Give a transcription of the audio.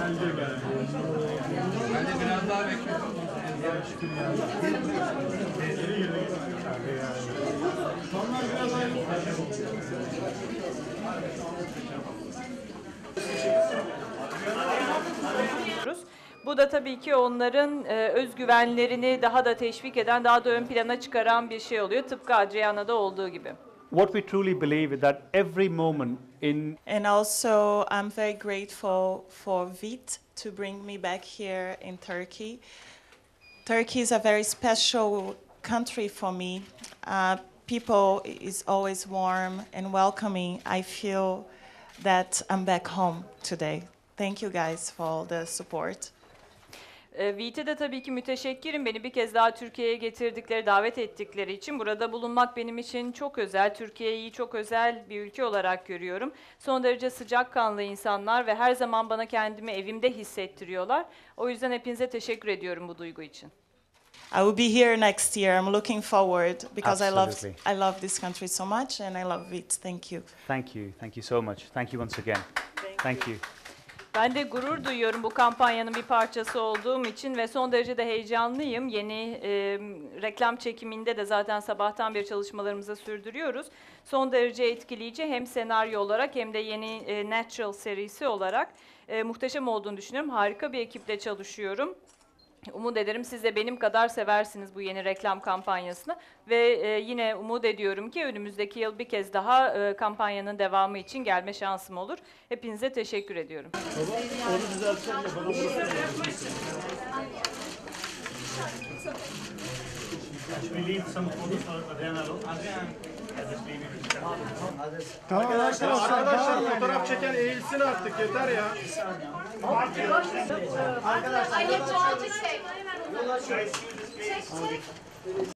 Ben de biraz daha bekliyorum. Bu da tabii ki onların özgüvenlerini daha da teşvik eden, daha da ön plana çıkaran bir şey oluyor. Tıpkı Adriana'da olduğu gibi. What we truly believe is that every moment in And also, I'm very grateful for VIT to bring me back here in Turkey. Turkey is a very special country for me. People is always warm and welcoming. I feel that I'm back home today. Thank you guys for all the support. VİT'e de tabii ki müteşekkirim. Beni bir kez daha Türkiye'ye getirdikleri, davet ettikleri için. Burada bulunmak benim için çok özel. Türkiye'yi çok özel bir ülke olarak görüyorum. Son derece sıcakkanlı insanlar ve her zaman bana kendimi evimde hissettiriyorlar. O yüzden hepinize teşekkür ediyorum bu duygu için. I will be here next year. I'm looking forward because Absolutely. I love this country so much and I love VIT. Thank you. Thank you so much. Thank you once again. Thank you. Ben de gurur duyuyorum bu kampanyanın bir parçası olduğum için ve son derece de heyecanlıyım. Yeni reklam çekiminde de zaten sabahtan beri çalışmalarımızı sürdürüyoruz. Son derece etkileyici hem senaryo olarak hem de yeni Natural serisi olarak muhteşem olduğunu düşünüyorum. Harika bir ekiple çalışıyorum. Umut ederim siz de benim kadar seversiniz bu yeni reklam kampanyasını ve yine umut ediyorum ki önümüzdeki yıl bir kez daha kampanyanın devamı için gelme şansım olur. Hepinize teşekkür ediyorum. Arkadaşlar fotoğraf çeken eğilsin artık yeter ya. Ali Doğalcı çek. Çek.